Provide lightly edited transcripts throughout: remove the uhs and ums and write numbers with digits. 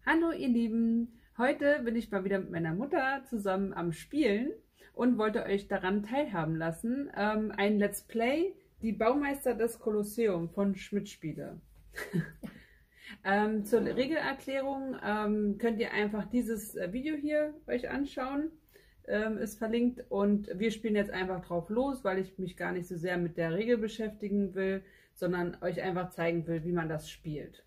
Hallo ihr Lieben, heute bin ich mal wieder mit meiner Mutter zusammen am Spielen und wollte euch daran teilhaben lassen. Ein Let's Play, die Baumeister des Kolosseum von Schmidt Spiele. Zur Regelerklärung könnt ihr einfach dieses Video hier euch anschauen, ist verlinkt, und wir spielen jetzt einfach drauf los, weil ich mich gar nicht so sehr mit der Regel beschäftigen will, sondern euch einfach zeigen will, wie man das spielt.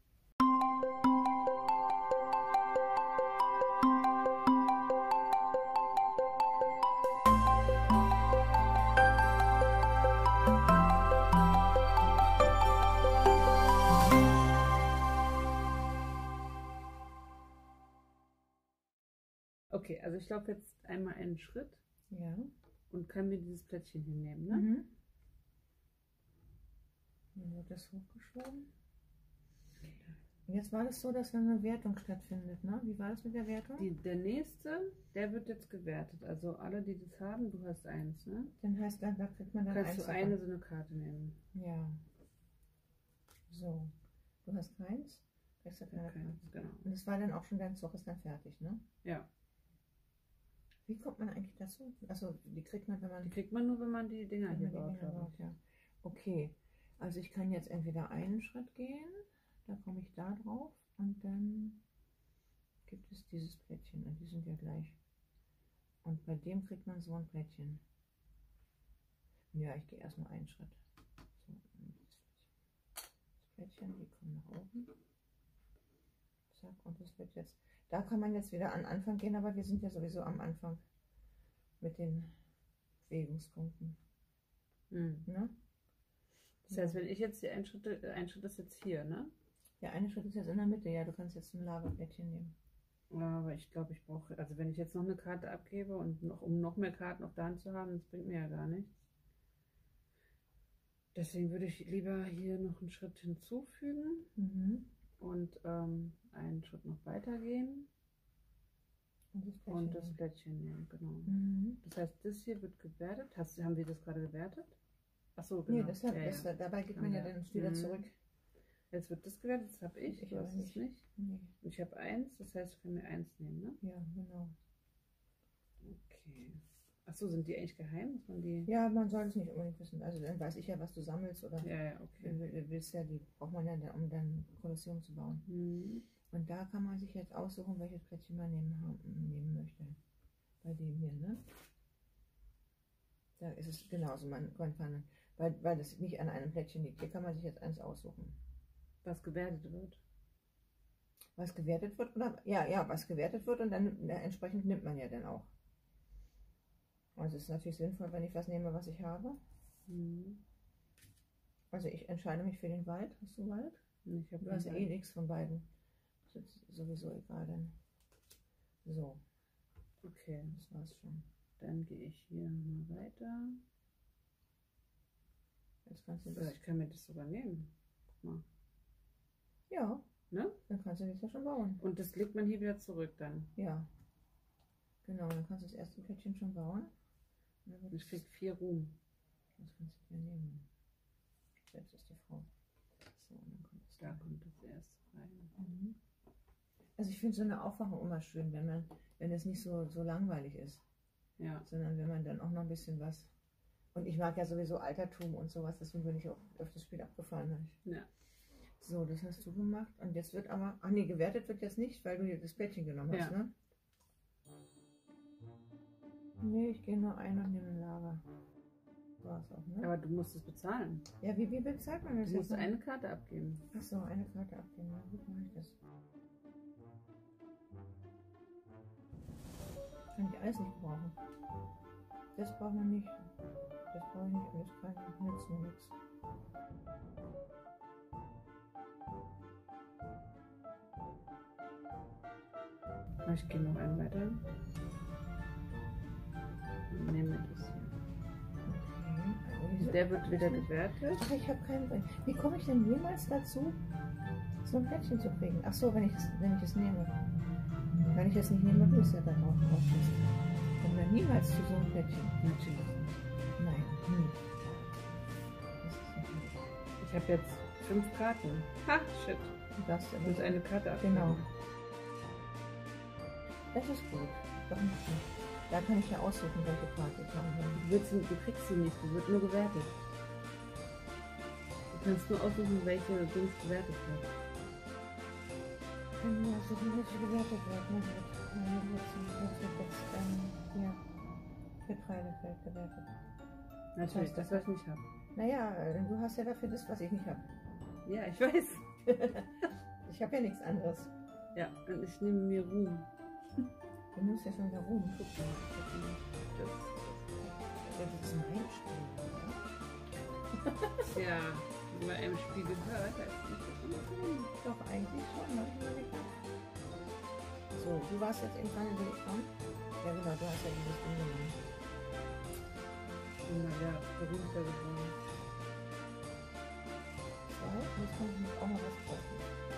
Okay, also ich laufe jetzt einmal einen Schritt, ja, und kann mir dieses Plättchen hinnehmen, ne? Mhm. Dann wird das hochgeschoben. Und jetzt war das so, dass dann eine Wertung stattfindet, ne? Wie war das mit der Wertung? Der nächste, der wird jetzt gewertet. Also alle, die das haben, du hast eins, ne? Dann heißt, da kriegt man dann Kannst eins. du eine so eine Karte nehmen. Ja. So. Du hast keins? Kriegst du keine Karte. Genau. Und das war dann auch schon, dein Zug ist dann fertig, ne? Ja. Wie kommt man eigentlich dazu? Achso, die kriegt man, wenn man... Die kriegt man nur, wenn man die Dinger hier baut, ja. Okay. Also ich kann jetzt entweder einen Schritt gehen, da komme ich da drauf, und dann gibt es dieses Plättchen, und die sind ja gleich. Und bei dem kriegt man so ein Plättchen. Ja, ich gehe erstmal einen Schritt. So, das Plättchen, die kommen nach oben. Zack, und das wird jetzt... Da kann man jetzt wieder an Anfang gehen, aber wir sind ja sowieso am Anfang mit den Bewegungspunkten. Ne? Das heißt, wenn ich jetzt ein Schritt ist jetzt hier, ne? Ja, ein Schritt ist jetzt in der Mitte. Ja, du kannst jetzt ein Lagerplättchen nehmen. Ja, aber ich glaube, ich brauche, also wenn ich jetzt noch eine Karte abgebe und um noch mehr Karten auf der Hand zu haben, das bringt mir ja gar nichts. Deswegen würde ich lieber hier noch einen Schritt hinzufügen. Und einen Schritt noch weitergehen und das Plättchen nehmen, genau. Das heißt, das hier wird gewertet. Haben wir das gerade gewertet? Achso, genau. Nee, dabei geht man ja dann wieder zurück. Jetzt wird das gewertet, das habe ich. Ich du hast es nicht. Nee. Ich habe eins, das heißt, wir können mir eins nehmen, ne? Ja, genau. Okay. Achso, sind die eigentlich geheim? Muss man die... Ja, man soll es nicht unbedingt wissen. Also dann weiß ich ja, was du sammelst, oder? Ja, okay. Du willst ja, die braucht man ja, um dann Kolosseum zu bauen. Und da kann man sich jetzt aussuchen, welches Plättchen man nehmen möchte. Bei dem hier, ne? Da ist es genauso, man kann, weil das nicht an einem Plättchen liegt. Hier kann man sich jetzt eins aussuchen. Was gewertet wird? Was gewertet wird, oder? Ja, was gewertet wird, und dann entsprechend nimmt man ja dann auch. Also es ist natürlich sinnvoll, wenn ich was nehme, was ich habe. Also ich entscheide mich für den Wald. Hast du Wald? Du hast eh nichts von beiden. Das ist sowieso egal dann. So. Okay. Das war's schon. Dann gehe ich hier mal weiter. Jetzt kannst du das... Ich kann mir das sogar nehmen. Guck mal. Ja. Ne? Dann kannst du das ja schon bauen. Und das legt man hier wieder zurück dann. Ja. Genau, dann kannst du das erste Plättchen schon bauen. Ich krieg 4 Ruhm. Das kannst du dir nehmen. Selbst ist die Frau. So, und dann kommt das da kommt das erste rein. Also ich finde so eine Aufmachung immer schön, wenn es nicht so langweilig ist. Ja. Sondern wenn man dann auch noch ein bisschen was... Und ich mag ja sowieso Altertum und sowas, deswegen bin ich auch auf das Spiel abgefahren. Ja. So, das hast du gemacht. Und jetzt wird aber... Ach nee, gewertet wird jetzt nicht, weil du hier das Plättchen genommen hast, ne? Nee, ich gehe nur ein und nehme ein Lager. War's auch, ne? Aber du musst es bezahlen. Ja, wie bezahlt man das? Du musst eine Karte abgeben. Achso, eine Karte abgeben. Na gut, mache ich das. Kann ich alles nicht gebrauchen. Das braucht man nicht. Das brauche ich nicht, und das nützt mir nichts. Ich gehe noch einen weiter. Und nehme das hier. Okay. Der wird wieder gewertet. Ach, ich habe keinen Sinn. Wie komme ich denn jemals dazu, so ein Plättchen zu kriegen? Ach so, wenn ich es nehme. Wenn ich es nicht nehme, du es ja dann auch drauf bist. Ich komme dann niemals zu so einem Plättchen. Natürlich. Nein, nie. Ich habe jetzt 5 Karten. Ha, shit. Du darfst Ich muss eine Karte abgeben. Genau. Das ist gut. Doch nicht. Da kann ich ja aussuchen, welche Karte ich haben will. Du kriegst sie nicht, die wird nur gewertet. Du kannst nur aussuchen, welche Dings gewertet wird. Ich kann nur aussuchen, welche gewertet wird. Na gut. Jetzt wird hier Getreidefeld gewertet. Natürlich, das was ich nicht habe. Naja, du hast ja dafür das, was ich nicht habe. Ja, ich weiß. Ich habe ja nichts anderes. Ja, und ich nehme mir Ruhm. Du nimmst ja schon wieder Ruhm. Guck mal. Das ist mein Spiel, oder? Tja, wie man im Spiel gehört, da ist nicht so viel Ruhm. Doch, eigentlich schon. Manchmal nicht. So, du warst jetzt im Final dran. Ja genau, du hast ja dieses Ding genommen. Na ja, berühmter geworden. Jetzt kann ich auch noch was kaufen.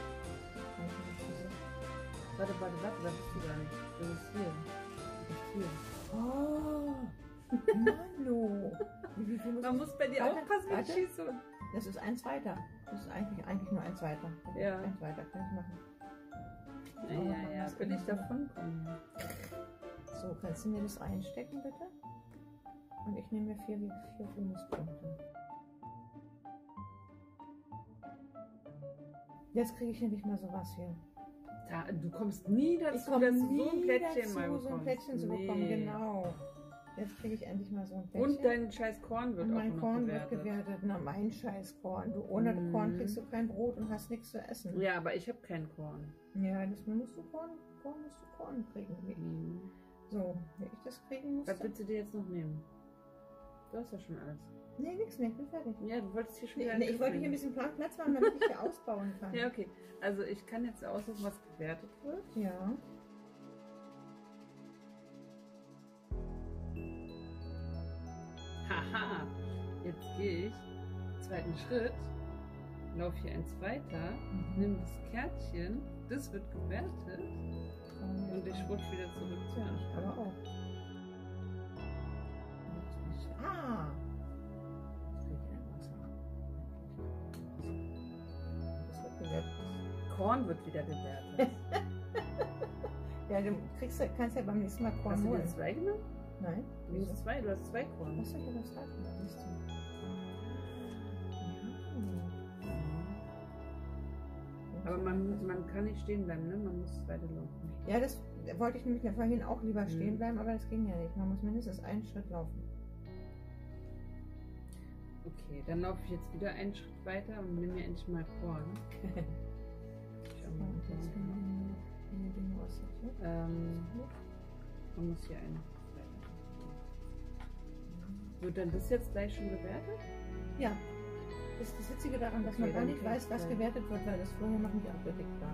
Warte, da bist du gar nicht. Das ist hier. Das ist hier. Oh, Manu. Wie viel Man muss bei dir aufpassen, wenn ich schieße. Das ist eins weiter. Das ist eigentlich nur eins weiter. Ja. Eins weiter kann ich machen. Ja, will ich davon kommen. So, kannst du mir das reinstecken, bitte? Und ich nehme mir 4 Bonuspunkte. Jetzt kriege ich ja nicht mal sowas hier. Du kommst nie dazu, dass du so ein Plättchen mal bekommst. So ein Plättchen zu bekommen, genau. Jetzt kriege ich endlich mal so ein Plättchen. Und dein scheiß Korn wird auch noch gewertet. Mein Korn wird gewertet. Na, mein scheiß Korn. Du, ohne Korn kriegst du kein Brot und hast nichts zu essen. Ja, aber ich habe kein Korn. Ja, das musst du Korn kriegen. So, wenn ich das kriegen muss. Was willst du dir jetzt noch nehmen? Du hast ja schon alles. Nee, nichts mehr, ich bin fertig. Ja, du wolltest hier schon wieder. Nee, ich wollte hier ein bisschen Platz machen, damit ich hier ausbauen kann. Ja, okay. Also ich kann jetzt aussuchen, was gewertet wird. Ja. Haha, jetzt gehe ich zweiten Schritt, laufe hier eins weiter, nimm das Kärtchen, das wird gewertet und ich rutsche wieder zurück zu Anfang. Aber auch. Ah! Das wird gewertet. Korn wird wieder gewertet. Ja, du kannst ja beim nächsten Mal Korn holen. Hast du jetzt 2 genommen? Nein. Du hast 2 Korn. Achso, ich habe das da gemacht. Aber man kann nicht stehen bleiben, ne? Man muss weiterlaufen. Ja, das wollte ich nämlich vorhin auch lieber stehen bleiben, aber das ging ja nicht. Man muss mindestens einen Schritt laufen. Okay, dann laufe ich jetzt wieder einen Schritt weiter und nehme mir endlich mal Korn. Man muss hier einen. Wird dann das jetzt gleich schon gewertet? Ja. Das ist das Witzige daran, dass man gar nicht weiß, was gewertet wird, weil das vorher noch nicht abgedeckt war.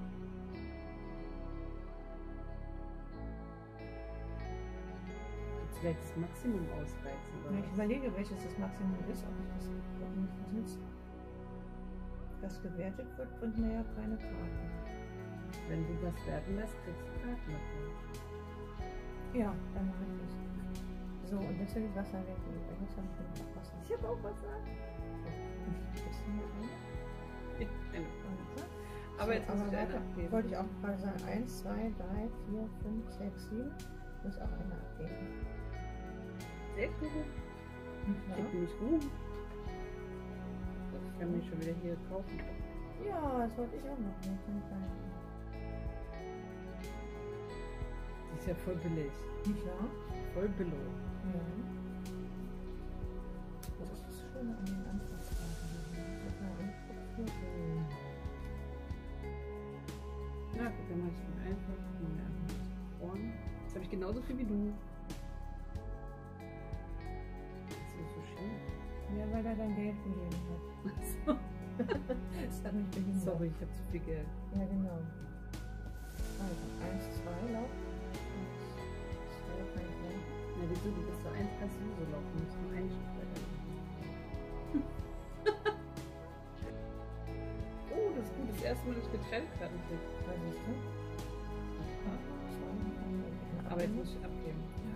Vielleicht das Maximum ausreizen. Ja, ich überlege, welches das Maximum ist, ob ich das nützt. Was gewertet wird, bringt mir ja keine Karten. Wenn du was werten lässt, kriegst du Karten dafür. Ja, dann mache ich das. So, und jetzt will ich Wasser werten. Jetzt habe ich noch Wasser. Ich habe auch Wasser. Ist hier eine? Eine. Aber jetzt muss ich eine abgeben. Wollte ich auch gerade sagen. 1, 2, 3, 4, 5, 6, 7. Ich muss auch eine abgeben. Sehr gut. Ich habe nämlich Ruhm. Ich kann mich schon wieder hier kaufen. Ja, das wollte ich auch noch. Die ist ja voll billig. Nicht wahr? Voll billig. Ja. Das ist das Schöne an den Anfangskarten. Na gut, dann mache ich den einfach. Korn. Jetzt habe ich genauso viel wie du. Das ist so schön. Ja, weil er dein Geld gegeben hat. Achso. Das hat mich behindert. Sorry, ich habe zu viel Geld. Ja, genau. Also, 1, 2, Lauf. 1, 2, kann ich laufen. Na, wieso? Du bist so 1, kannst du so laufen. Du musst nur einen Schritt weiter. Oh, das ist gut. Das erste Mal, dass ich Getränkkarten kriege. Was siehst du? Aber jetzt muss ich abgeben. Ja.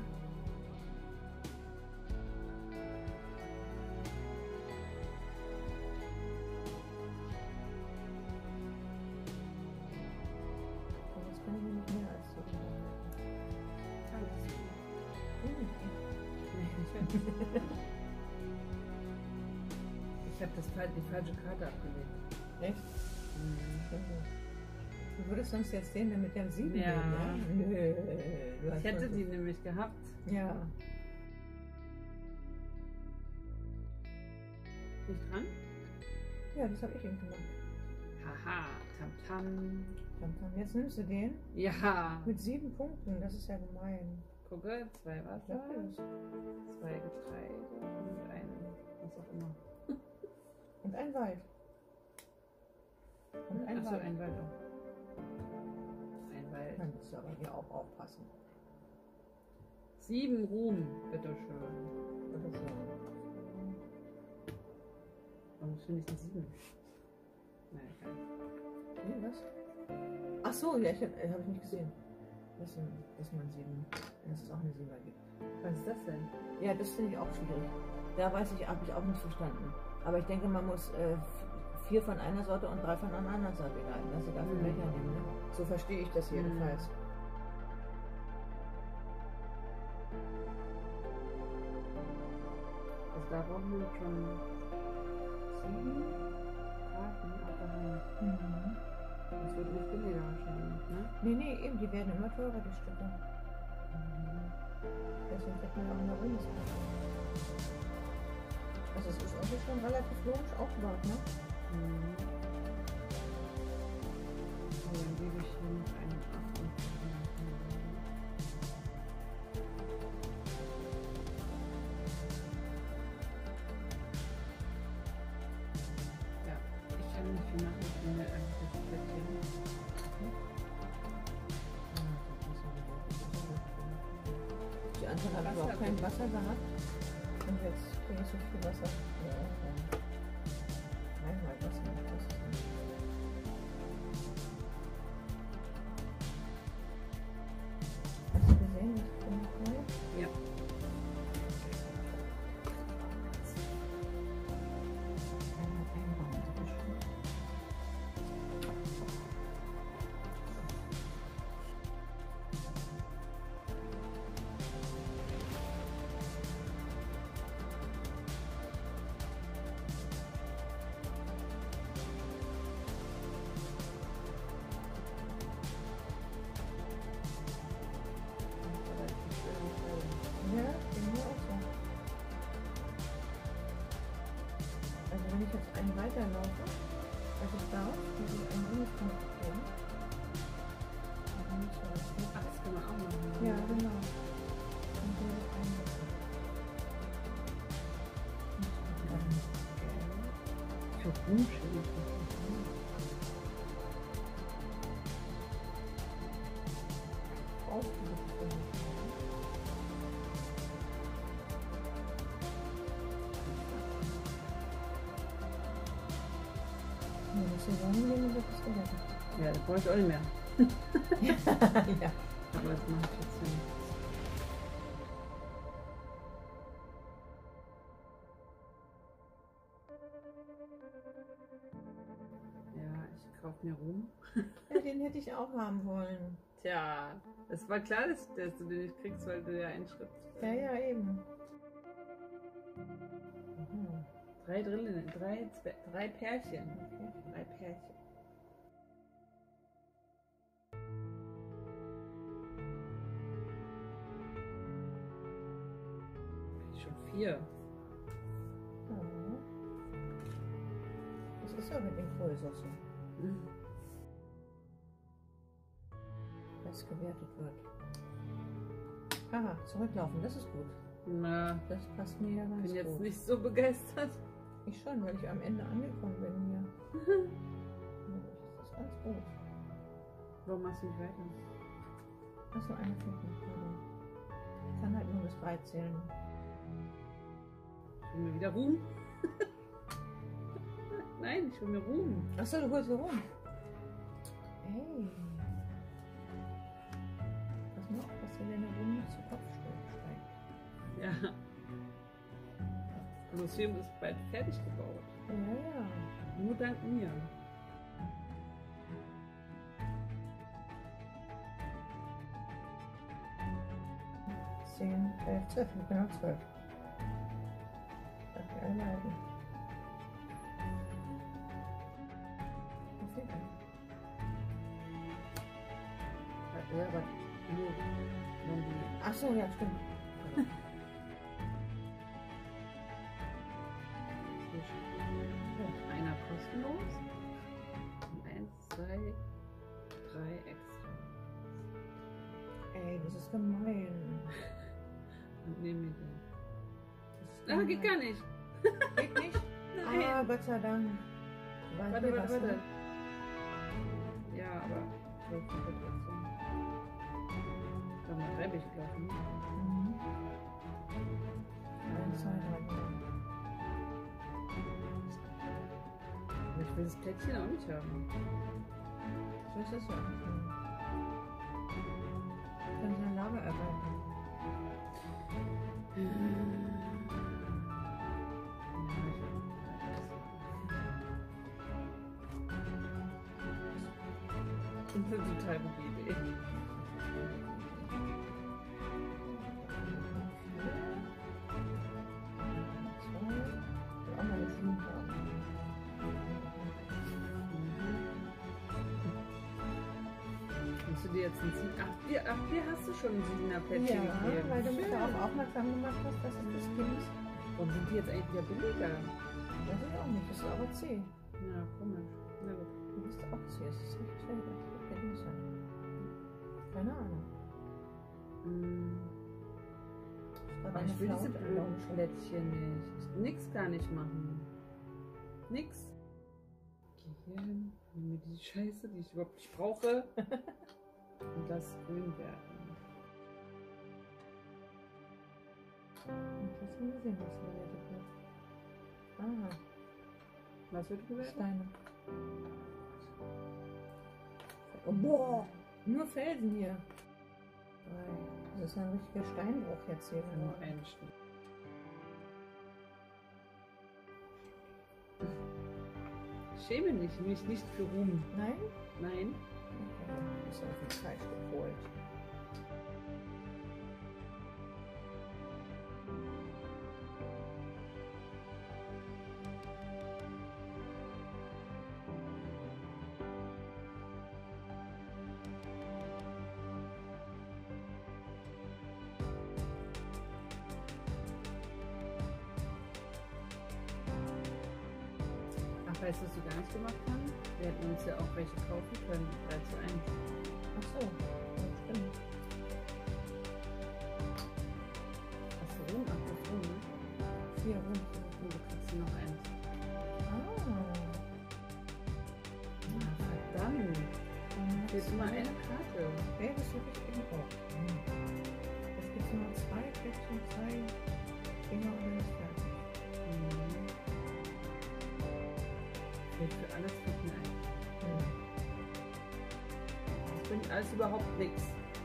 Jetzt kann ich nicht mehr als so. Ich habe die falsche Karte abgelegt. Echt? Du würdest sonst jetzt sehen, mit der 7 Ja. nehmen, ne? Nö. Ich hätte die nämlich gehabt. Ja. Nicht dran? Ja, das habe ich eben gemacht. Haha, Tamtam. Jetzt nimmst du den Ja. mit 7 Punkten. Das ist ja gemein. Gucke, 2 Wasser, Klappt das? 2 Getreide und ein, was auch immer. Und ein Wald. Und ein Achso, Wald. ein Wald auch. Ein Wald. Dann musst du aber hier auch aufpassen. 7 Ruhm, bitteschön. Oder so. Warum ist wenigstens 7? Na egal. Nee, was? Ach so, ja, hab ich nicht gesehen. Dass man 7, dass es auch eine 7 gibt. Was ist das denn? Ja, das finde ich auch schwierig. Da habe ich auch nicht verstanden. Aber ich denke, man muss 4 von einer Sorte und 3 von einer anderen Sorte rein. Das ist egal, von welcher nehmen. Ne? So verstehe ich das jedenfalls. Also da brauchen wir schon 7 Karten auf der Hand. Das wird nicht billiger wahrscheinlich, ne? Nee, eben, die werden immer teurer, die Stücke. Deswegen kriegt man ja auch in der Bundesliga. Also es ist eigentlich schon relativ logisch aufgebaut, ne? So, dann gebe ich hier noch einen ab und ja, ich kann nicht viel machen, ich bin mir einfach das Plättchen. Die anderen haben überhaupt kein Wasser gehabt. Und jetzt kriege ich so viel Wasser. Ja, einmal Wasser. Das ist nicht. Hast du gesehen, was ich gemacht habe? Ja. Einmal einbauen, bitte schön. Ja, genau so. Also wenn ich jetzt einen weiterlaufe, also ich darf, muss ich einen Bundespunkt bekommen. Ach, das kann man auch machen. Ja, genau. Und der noch einen. Für Rumschäden. Ja, das ist ja nehmen, wird es gerettet. Ja, das brauche ich auch nicht mehr. Ja. Aber das mache ich trotzdem. Ja, ich kaufe mir Ruhm. Ja, den hätte ich auch haben wollen. Tja, es war klar, dass du den nicht kriegst, weil du ja einen Schritt. Ja, eben. 3 Drillinge, 3 Pärchen. Okay. 3 Pärchen. Schon 4. Ja. Das ist ja mit den Kohlsauce, was gewertet wird. Aha, zurücklaufen, das ist gut. Na, Das passt mir ja ich ganz bin jetzt gut. nicht so begeistert. Ich schon, weil ich am Ende angekommen bin hier. Ja, das ist ganz gut. Warum machst du nicht weiter? Achso, eine fehlt noch. Pardon. Ich kann halt nur bis 3 zählen. Ich hol mir wieder Ruhm. Nein, ich hol mir Ruhm. Achso, du holst so rum. Ey. Pass mal auf, dass dir deine Ruhm nicht zu Kopf steigt. Ja. Das Museum ist bald fertig gebaut. Ja, ja. Nur dank mir. Zehn, 11, 12. Genau 12. verwalten. Was fehlt denn? Ja, aber nur wenn die. Ach so, ja, stimmt. Einer kostenlos. Und 1, 2, 3 extra. Ey, das ist gemein. Und nehme mir den. Das ist Ah, geht gar nicht. Geht nicht? Nein. Ah, Gott sei Dank. Warte. Ja, aber ich wollte trotzdem. Dann mal 3 gelaufen. Mhm. 1, 2, 3. Aber ich will das Plättchen auch nicht haben. So ist es ja. Kann sein Lager erweitern. Ja, ich bin total gute Idee. Musst du dir jetzt ein Sieben... Ach, hier hast du schon ein 7er Plättchen Ja, gegeben. weil du mich Schön. darauf aufmerksam gemacht hast, dass es das Kind ist. Warum sind die jetzt eigentlich wieder billiger? Das ist auch nicht, das ist aber C. Ja, komisch. Na gut. Du bist auch C, es ist nicht schwer. Keine Ahnung. Aber ich will diese blöden Plättchen nicht. Nix gar nicht machen. Nix. Geh hier hin, nimm mir die Scheiße, die ich überhaupt nicht brauche. Und lass grün werden. Das haben wir gesehen, was bewertet wird. Aha, Was wird gewertet? Steine. Oh, boah, nur Felsen hier. Das ist ein richtiger Steinbruch jetzt hier. Nur ein Stück. Ich schäme mich nicht für Ruhm. Nein? Nein. Okay, ist auf den falsch geholt. Ach, weißt du, was wir gar nicht gemacht haben? Wir hätten uns ja auch welche kaufen können. 3 zu 1. Ach so, ja, stimmt. Hast du rum? Ach, das rum, ne? 4 rum. Und du kriegst noch eins. Ah. Na, verdammt. Fehlt immer eine Karte. Ja, das ist richtig auch. Jetzt gibt es nur 2 Plättchen, 2 Dinger und dann ist fertig. Fehlt für alles fehlt mir ein. Ja. Das bringt alles überhaupt nichts.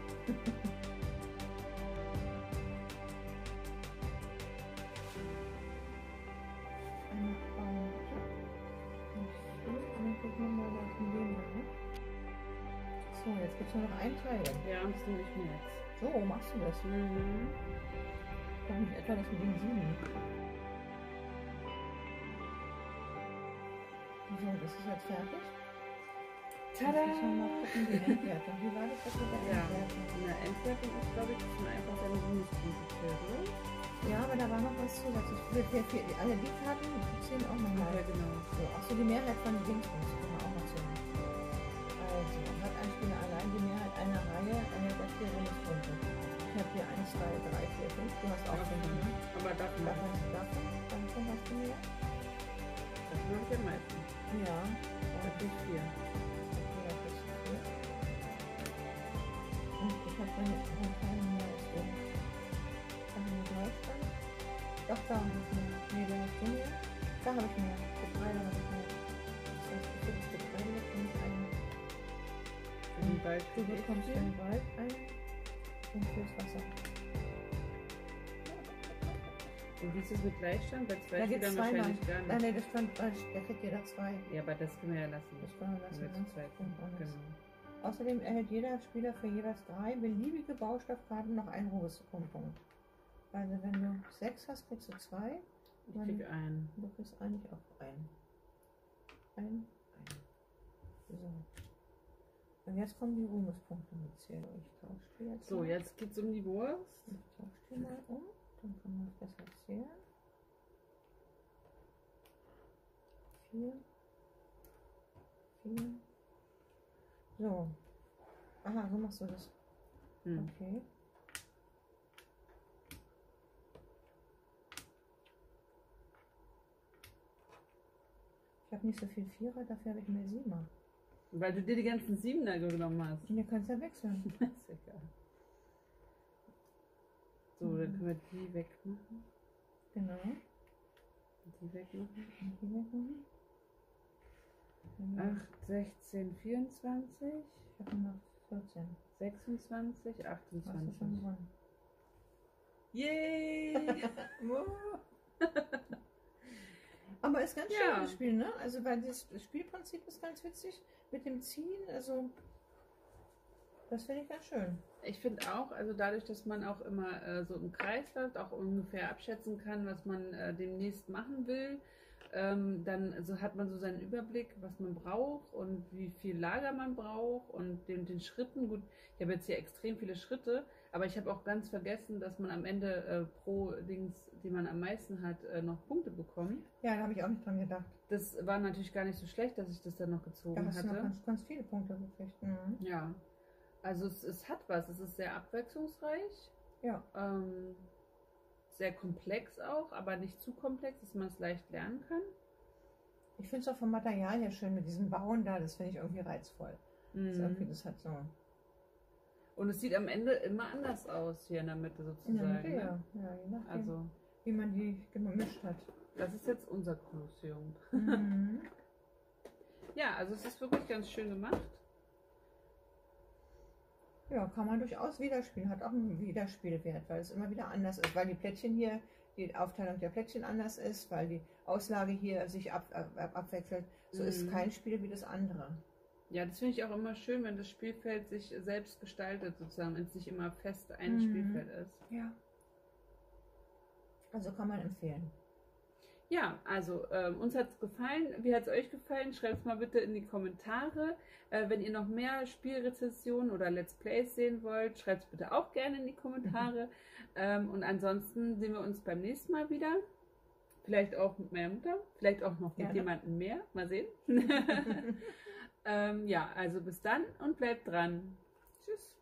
Ein Baum. Und dann gucken wir mal, was in dem war. So, jetzt gibt es nur noch ein Teil. Ja, und das nehme ich mir jetzt. So, machst du das? Gar nicht etwa das mit den 7. So, das ist jetzt fertig. Tada! Jetzt müssen wir mal gucken, die Endwertung. Wie war das jetzt mit der Ja, Endwertung? in der Endwertung ist, glaube ich, dass man einfach seine Bonuspunkte zählt, oder? Ja, aber da war noch was zusätzlich. Alle die Karten zählen auch nochmal. Ja, genau. So, achso, die Mehrheit von den Dingsbums können wir auch noch zählen. Also, hat ein Spieler allein die Mehrheit einer Reihe, erhält er 4 Bonuspunkte. Ich habe hier 1, 2, 3, 4, 5. Du hast auch 5, ne? Aber davon Davon hast du mehr? das mache ich am meisten. Ja. Da kriege ich 4. Okay, das ist 4. Und ich habe keine mehr als du. Habe ich einen Gleichstand? Doch, da habe ich mehr. Nee, da hast du mehr. Da habe ich mehr. Für 3 habe ich mehr. Das heißt, du kriegst für 3 bekommst einen. Den Ball Du kriege ich bekommst hier. den Wald ein und fürs Wasser. Und wie ist es mit Gleichstand? Bei 2 Da gibt es Spielern 2 wahrscheinlich gar Nein, nicht. nee, das stand, der kriegt jeder 2. Ja, aber das können wir ja lassen. Das können wir lassen. Wenn wir Ne? zu zweit Und sind. alles. Genau. Außerdem erhält jeder Spieler für jeweils 3 beliebige Baustoffkarten noch einen Ruhepunkt. Also wenn du 6 hast, kriegst du 2. Ich krieg einen. Du kriegst eigentlich auch einen. Ein. So. Und jetzt kommen die Ruhmespunkte mit zählen. Ich tausche die jetzt. So, jetzt geht's um die Wurst. Ich tausche die mal um, dann kann man es besser zählen. 4. So. Aha, so machst du das. Okay. Ich habe nicht so viel Vierer, dafür habe ich mehr Siebener. Weil du dir die ganzen Siebener genommen hast. Und ihr könnt es ja wechseln. Ist egal. So, dann können wir die wegmachen. Genau. Die wegmachen. Und die wegmachen. 8, 16, 24. Ich habe noch 14. 26, Hast du 28. schon gewonnen. Yay! Aber ist ganz schön, Ja. das Spiel, ne? Also, weil das Spielprinzip ist ganz witzig mit dem Ziehen. Also, das finde ich ganz schön. Ich finde auch, also dadurch, dass man auch immer so im Kreis läuft, auch ungefähr abschätzen kann, was man demnächst machen will, dann hat man so seinen Überblick, was man braucht und wie viel Lager man braucht und den Schritten. Gut, ich habe jetzt hier extrem viele Schritte, aber ich habe auch ganz vergessen, dass man am Ende pro Dings, die man am meisten hat, noch Punkte bekommt. Ja, da habe ich auch nicht dran gedacht. Das war natürlich gar nicht so schlecht, dass ich das dann noch gezogen Da hast du hatte. noch ganz viele Punkte gekriegt. Mhm. Ja, also es hat was. Es ist sehr abwechslungsreich. Ja. Sehr komplex auch, aber nicht zu komplex, dass man es leicht lernen kann. Ich finde es auch vom Material her schön mit diesen Bauen da. Das finde ich irgendwie reizvoll. Das hat so. Und es sieht am Ende immer anders aus, hier in der Mitte sozusagen. In der Mitte, ne? ja. Ja, je nachdem, Also, wie man die gemischt hat. das ist jetzt unser Kolosseum. Mhm. Ja, also es ist wirklich ganz schön gemacht. Ja, kann man durchaus widerspielen. Hat auch einen Wiederspielwert, weil es immer wieder anders ist. Weil die Plättchen hier, die Aufteilung der Plättchen anders ist, weil die Auslage hier sich abwechselt. So ist kein Spiel wie das andere. Ja, das finde ich auch immer schön, wenn das Spielfeld sich selbst gestaltet, sozusagen, wenn es nicht immer fest ein Spielfeld ist. Ja. Also kann man empfehlen. Ja, also uns hat es gefallen. Wie hat es euch gefallen? Schreibt es mal bitte in die Kommentare. Wenn ihr noch mehr Spielrezensionen oder Let's Plays sehen wollt, schreibt es bitte auch gerne in die Kommentare. Und ansonsten sehen wir uns beim nächsten Mal wieder. Vielleicht auch mit meiner Mutter, vielleicht auch noch mit jemandem mehr. Mal sehen. Ja, also bis dann und bleibt dran. Tschüss.